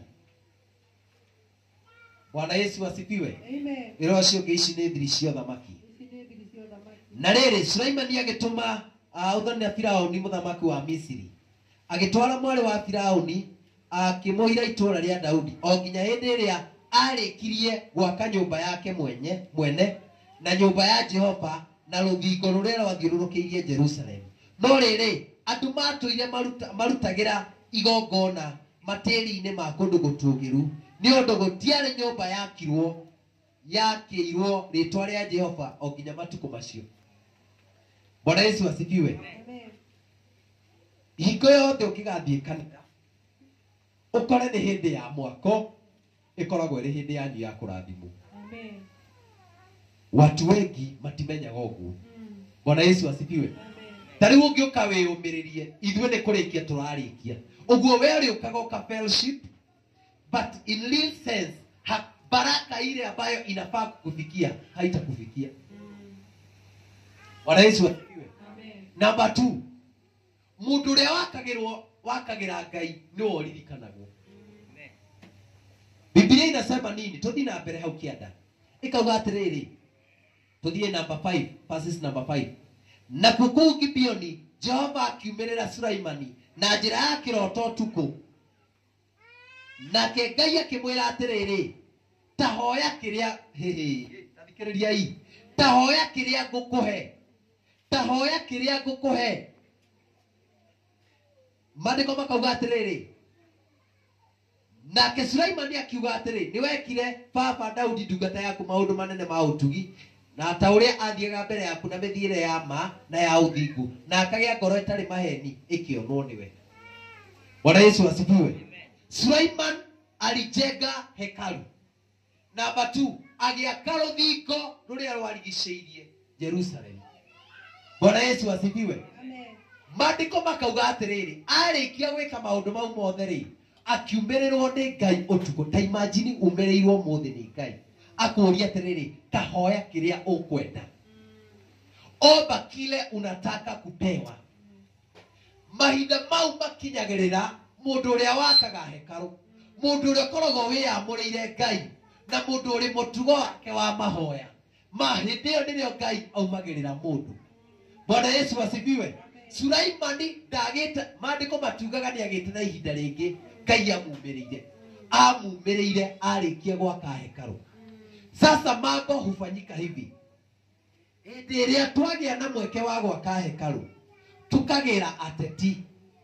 Bwana Yesu asifiwe. Amen. Irocio ngeici ni thiri cia thamaki. Na rĩrĩ Sulaimani agĩtũma ũthoni wa Firaũni mũthamaki wa Misiri. Agĩtwara mwari wa Firaũni akĩmũhira itũũra rĩa Daudi o nginya hĩndĩ ĩrĩa arĩkirie gwaka nyũmba yake mwene na nyũmba ya Jehova na rũthingo rũrĩa rwathiũrũrũkĩirie Jerusalem. No rĩrĩ andũ matũire marutagĩra igongona matĩri-inĩ ma kũndũ gũtũũgĩru nĩ ũndũ gũtiarĩ nyũmba yakĩirwo rĩtwa rĩa Jehova o nginya matukũ macio. Bwana Yesu asifiwe. Amen. Hingo yothe ũkĩgathiĩ kanitha ũkore nĩ hĩndĩ ya mwako ĩkoragwo ĩrĩ hĩndĩ yanyu ya kũrathimwo. Amen. Watu wengi matimenyaga ũguo. Bwana Yesu asifiwe. Tari ũngĩũka wĩyũmĩrĩrie ithuĩ nĩ kũrĩkia tũrarĩkia. Ũguo we ũrĩũkaga ũka fellowship but in real sense baraka ile ambayo inafaa kukufikia haitakufikia. Bwana Yesu asifiwe. Amen. Number 2. Mundu ũrĩa wakagira Ngai nĩ woririkanagwo. Biblia inasema nini? Tuthii na mbere hau kĩanda. Ikauga atiriri. Tuthii number 5, verses number 5. Na kũu Gibeoni Jehova akiumĩrĩra Sulaimani na njĩra ya kĩroto tuku. Nake Ngai akĩmwĩra atiriri, ta hoya kĩrĩa thikĩrĩriai. Ta hoya kĩrĩa ngũkũhe. Ta hoya kĩrĩa ngũkũhe. Maandĩko makauga atiriri. Nake Sulaimani akiuga atiri, ni wekire baba Daudi ndungata yaku maũndũ manene ma ũtugi na ta ũrĩa athiaga mbere yaku na mĩthiĩre ya ma na ya ũthingu na akagĩa ngoro ĩtarĩ maheni ĩkĩonwo nĩwe. Bwana Yesu asifiwe. Sulaiman alijenga hekalu. Number 2, agĩaka rũthingo rũrĩa rwarigicĩirie Jerusalem. Bwana Yesu asifiwe. Amen. Maandĩko makauga atĩrĩrĩ, arĩkia gwĩka maũndũ mau mothe rĩ, akiumĩrĩrwo nĩ Ngai ũtukũ. Ta imagine umĩrĩirwo mũthĩ nĩ Ngai akũria atĩrĩrĩ, ta hoya kĩrĩa ũkwenda. Omba kile unataka kupewa. Mahinda mau makinyagĩrĩra mũndũ ũrĩa wakaga hekalu, mũndũ ũrĩa ũkoragwo wĩyamũrĩire Ngai na mũndũ ũrĩ mũtugo wake wa mahoya. Hĩndĩ ĩyo nĩrĩo Ngai aumagĩrĩra mũndũ. Bwana Yesu asifiwe. Sulaimani ndagĩte, maandĩko matugaga nĩ agĩte na ihinda rĩngĩ Ngai amumĩrĩire arĩkia gwaka hekalu. Sasa mambo hufanyika hivi. Hĩndĩ ĩrĩa twagĩa na mweke wa gwaka hekalu tukagĩra ateti.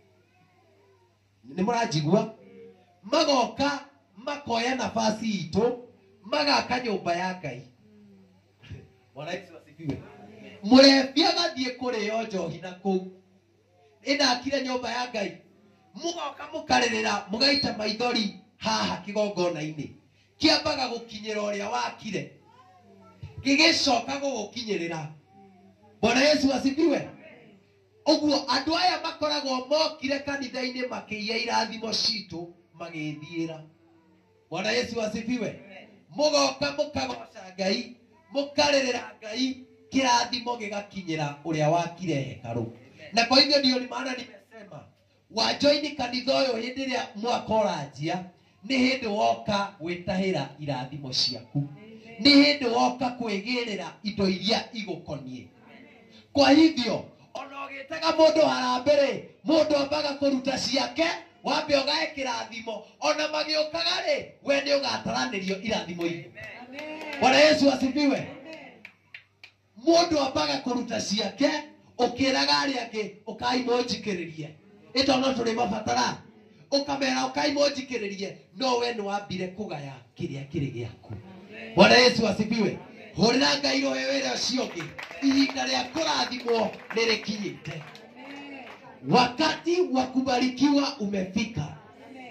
Nĩ mũranjigua? Magoka makoya nafasi itũ magaka nyũmba ya Ngai. Bwana Yesu asifiwe. Mũrebi agathiĩ kũrĩo njohi na kũu. Ĩnakire nyũmba ya Ngai. Mũgoka mũkarĩrĩra mũgaita maithori haha kĩgongona-inĩ. Kĩambaga gũkinyĩra ũrĩa wakire. Gĩgĩcoka gũgũkinyĩrĩra. Bwana Yesu asifiwe. Ũguo andũ aya makoragwo mokire kanitha-inĩ makĩiya irathimo citũ magĩthiĩra. Bwana Yesu asifiwe. Mũgoka mũkagoca Ngai, mũkarĩrĩra Ngai, kirathimo gĩgakinyĩra ũrĩa wakire hekalu. Na kwa hivyo ndio maana nimesema wajoini kanitha ũyũ hĩndĩ ĩrĩa mwaka ũranjia nĩ hĩndĩ woka gwĩtahĩra irathimo ciaku. Nĩ hĩndĩ woka kwĩgĩrĩra indo iria igũkoniĩ. Kwa hivyo ona ũgĩtaga mũndũ harambĩ, mũndũ ambaga kũruta ciake, wambe ũgae kĩrathimo, ona magĩũkaga rĩ, we nĩ ũgataranĩrio irathimo icio. Bwana Yesu asifiwe. Mũndũ ambaga kũruta ciake, ũkĩraga arĩa angĩ ũkai mũnjikĩrĩrie. Ĩto no tũrĩ mabatara. Ũkamera ũkai mũnjikĩrĩrie, no we nĩ wambire kũgaya kĩrĩa kĩrĩ gĩaku. Bwana Yesu asifiwe. Hũrĩra Ngai rũhĩ wĩra ũcio ũngĩ. Ihinda rĩa kũrathimwo nĩrĩkinyĩte. Wakati wa kubarikiwa umefika.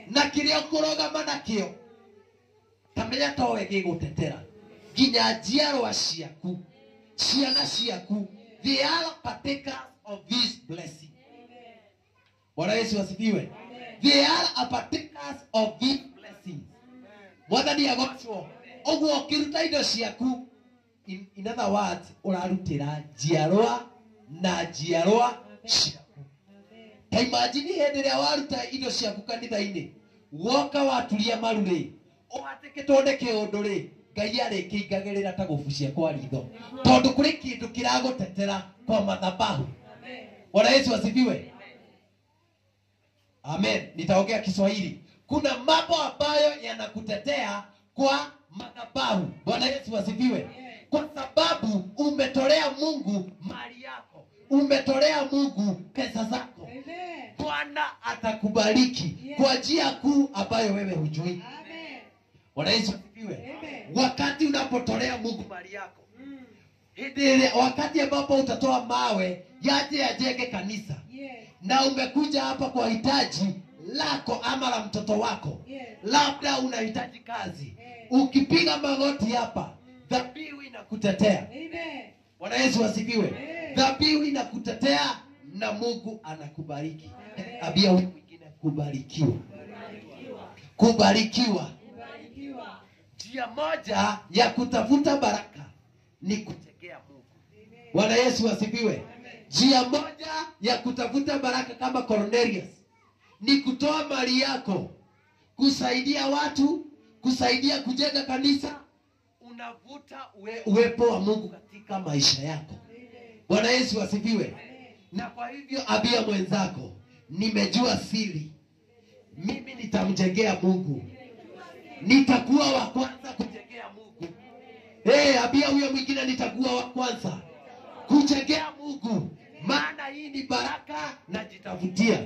na kiria kurogama nakio tamenya towe gigutetera ginya njiarwa ciaku ciana ciaku. They are partakers of this blessing. Bwana Yesu asifiwe. They are partakers of this blessing. Mwathani agocwo ogwo kiruta indo ciaku. In other words, urarutira njiarwa na njiarwa ciaku. Ta imagine hende ria waruta indo ciaku kanitha-ini woka waturia maruri uhatikitwo kiundu ri Ngai arikingagirira ta gubucia kwa ritho tondu kuri kindu kiragutetera kwa madhabahu. Bwana Yesu asifiwe. Amen. Nitaongea Kiswahili. Kuna mambo ambayo yanakutetea kwa madhabahu. Bwana Yesu asifiwe. Kwa sababu umetolea Mungu mali yako, umetolea Mungu pesa zako. Bwana atakubariki kwa njia kuu ambayo wewe hujui. Bwana Yesu asifiwe. Wakati unapotolea Mungu mali yako, wakati ambapo utatoa mawe yaje ajenge kanisa, na umekuja hapa kwa hitaji lako ama la mtoto wako, labda unahitaji kazi, ukipiga magoti hapa, dhabihu inakutetea. Bwana Yesu asifiwe. Dhabihu inakutetea na Mungu anakubariki. Abia mwingine kubarikiwa. Kubarikiwa. Njia moja ya kutafuta baraka ni kutegea Mungu. Bwana Yesu asifiwe. Njia moja ya kutafuta baraka kama Cornelius ni kutoa mali yako, kusaidia watu, kusaidia kujenga kanisa. Unavuta uwepo wa Mungu katika maisha yako. Bwana Yesu asifiwe. Na kwa hivyo abia mwenzako, nimejua siri. Mimi nitamjengea Mungu. Nitakuwa wa kwanza kujengea Mungu. Abia huyo mwingine, nitakuwa wa kwanza kujengea Mungu. Maana hii ni baraka na jitafutia.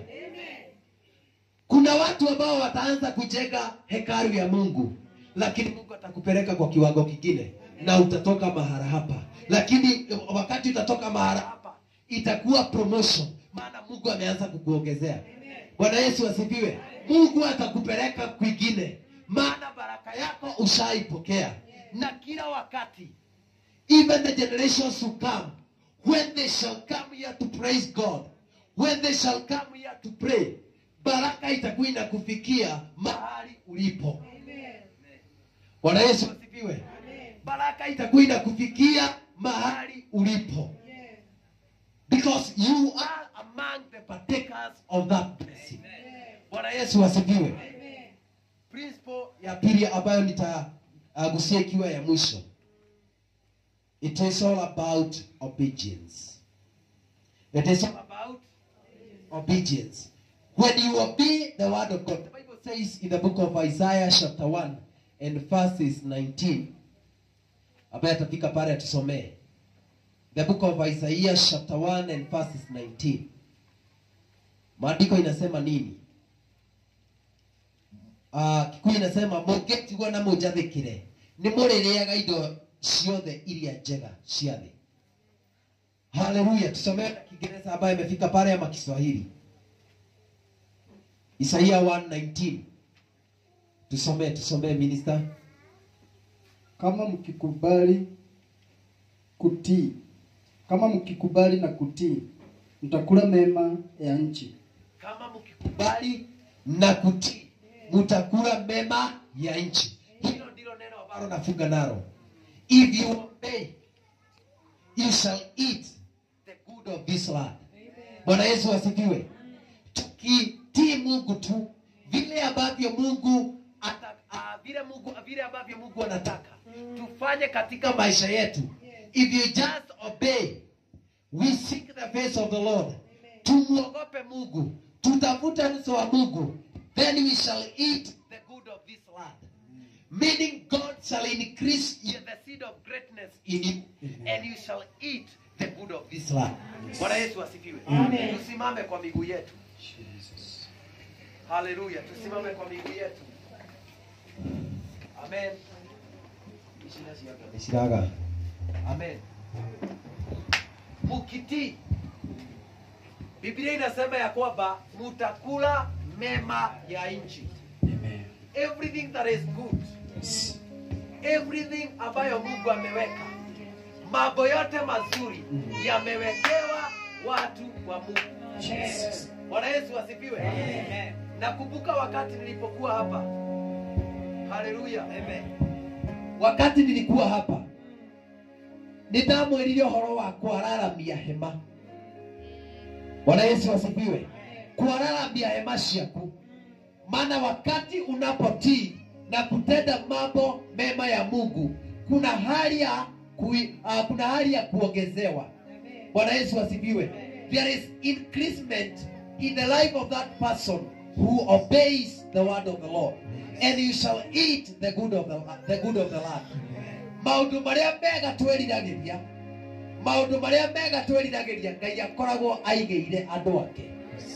Kuna watu ambao wataanza kujenga hekalu ya Mungu, lakini Mungu atakupeleka kwa kiwango kingine na utatoka mahala hapa. Lakini wakati utatoka mahala hapa itakuwa promotion, maana Mungu ameanza kukuongezea. Bwana Yesu asifiwe. Mungu atakupeleka kwingine, maana baraka yako ushaipokea. Na kila wakati, even the generations who come, when they shall come here to praise God, when they shall come here to pray, baraka itakuwa inakufikia mahali ulipo. Bwana Yesu asifiwe. Baraka itakuwa inakufikia mahali ulipo. Because you are among the partakers of that blessing. Bwana Yesu asifiwe. Principle ya pili ambayo nitagusia ikiwa ya mwisho. It is all about obedience. It is all about obedience. When you obey the word of God, the Bible says in the book of Isaiah chapter 1 and verses 19. Ambaye atafika pale atusomee. The book of Isaiah chapter 1 and verses 19. Maandiko inasema nini? Kikuyu inasema mugetigwo na mujathikire ni muririaga indo ciothe iria njega cia thi. Haleluya. Tusomee Kiingereza ambaye imefika pale ama Kiswahili. Isaiah 1:19. Tusomee minister. Kama mkikubali na kutii, mtakula mema ya nchi. Kama mkikubali na kutii, mtakula mema ya nchi. Hilo ndilo neno ambalo nafunga nalo. If you obey, you shall eat the good of this land. Bwana Yesu asifiwe. Tukitii Mungu tu vile ambavyo Mungu vile ambavyo Mungu anataka tufanye katika maisha yetu. If you just obey, we seek the face of the Lord. Tumuogope Mungu, tutafute uso wa Mungu, then we shall eat the good of this land. Meaning God shall increase the seed of greatness in you, and you shall eat the good of this land. Bwana Yesu asifiwe. Amen. Tusimame kwa miguu yetu. Haleluya. Tusimame kwa miguu yetu. Amen. Ishiraga. Amen. Mukiti. Biblia inasema ya kwamba mutakula mema ya nchi. everything that is good, everything ambayo Mungu ameweka, mambo yote mazuri yamewekewa watu wa Mungu. Bwana Yesu asifiwe. Amen. Nakumbuka wakati nilipokuwa hapa. Haleluya. Amen. Wakati nilikuwa hapa, nindamwĩrire ũhoro wa kwararamia hema. Bwana Yesu asifiwe. Kwararamia hema ciaku. Maana wakati unapotii na kutenda mambo mema ya Mungu, kuna hali ya kuongezewa. Bwana Yesu asifiwe. There is increasement in the life of that person who obeys the word of the Lord, and you shall eat the good of the land. Maundu maria mega tweriragĩria, maundu maria mega tweriragĩria Ngai akoragwo aigĩire andũ ake.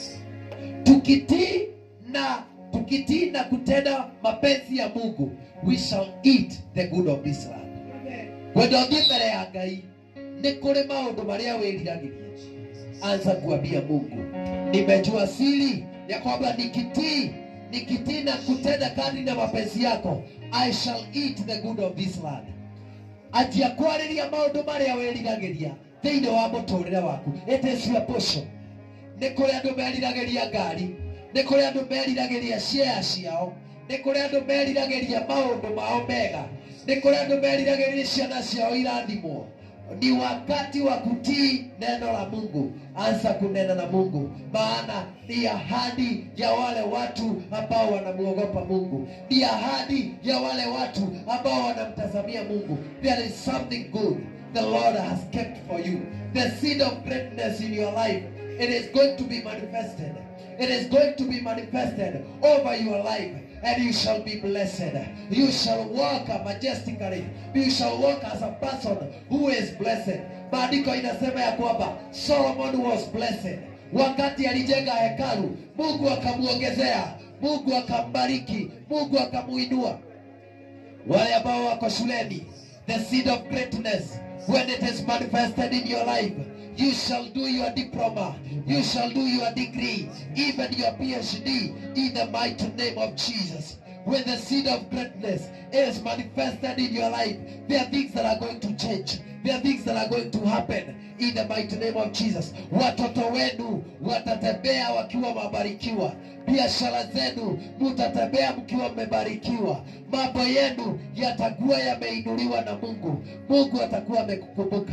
Tukitii na kutenda mapenzi ya Mungu, we shall eat the good of this land. Kwenda ũthiĩ mbere ya Ngai, nĩ kũrĩ maundu maria wĩriragĩria. Anza kuambia Mungu, nimejua siri ya kwamba nikitii na kutenda kadri na mapenzi yako, I shall eat the good of this land. Atia kwariria maundu maria wĩriragĩria thĩinĩ wa mũtũrĩre waku. It is your portion. Nĩ kũrĩ andũ meriragĩria ngari, nĩ kũrĩ andũ meriragĩria share ciao, nĩ kũrĩ andũ meriragĩria maundu mao mega, nĩ kũrĩ andũ meriragĩria ciana ciao irathimwo. Ni wakati wa kutii neno la Mungu. Anza kunena na Mungu, maana ni ahadi ya wale watu ambao wanamuogopa Mungu, ni ahadi ya wale watu ambao wanamtazamia Mungu. There is something good the Lord has kept for you. The seed of greatness in your life, it is going to be manifested. It is going to be manifested over your life, and you shall be blessed. You shall walk majestically. You shall walk as a person who is blessed. Maandiko inasema ya kwamba Solomon was blessed. Wakati alijenga hekalu, Mungu akamuongezea, Mungu akambariki, Mungu akamuinua. Wale ambao wako shuleni, the seed of greatness, when it is manifested in your life, you shall do your diploma, you shall do your degree, even your PhD, in the mighty name of Jesus. When the seed of greatness is manifested in your life, there are things that are going to change. There are things that are going to happen in the mighty name of Jesus. Watoto wenu watatembea wakiwa mabarikiwa. Biashara zenu mutatembea mkiwa mmebarikiwa. Mambo yenu yatakuwa yameinuliwa na Mungu. Mungu atakuwa amekukumbuka.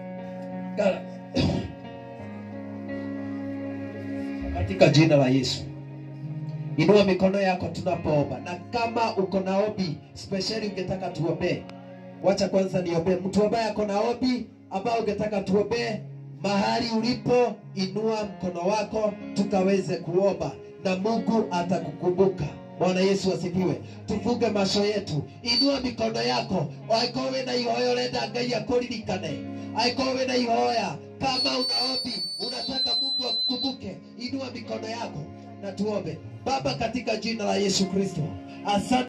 Katika jina la Yesu, inua mikono yako tunapoomba. Na kama uko na ombi special ungetaka tuombe, wacha kwanza niombe. Mtu ambaye ako na ombi ambao ungetaka tuombe, mahali ulipo inua mkono wako tukaweze kuomba na Mungu atakukumbuka. Bwana Yesu asifiwe. Tufunge macho yetu. Inua mikono yako. Aikowe na ihoyo renda Ngai akuririkane. Aikowe na ihoya. Kama unaombi, unataka Mungu akukumbuke, inua mikono yako na tuombe. Baba, katika jina la Yesu Kristo, asante.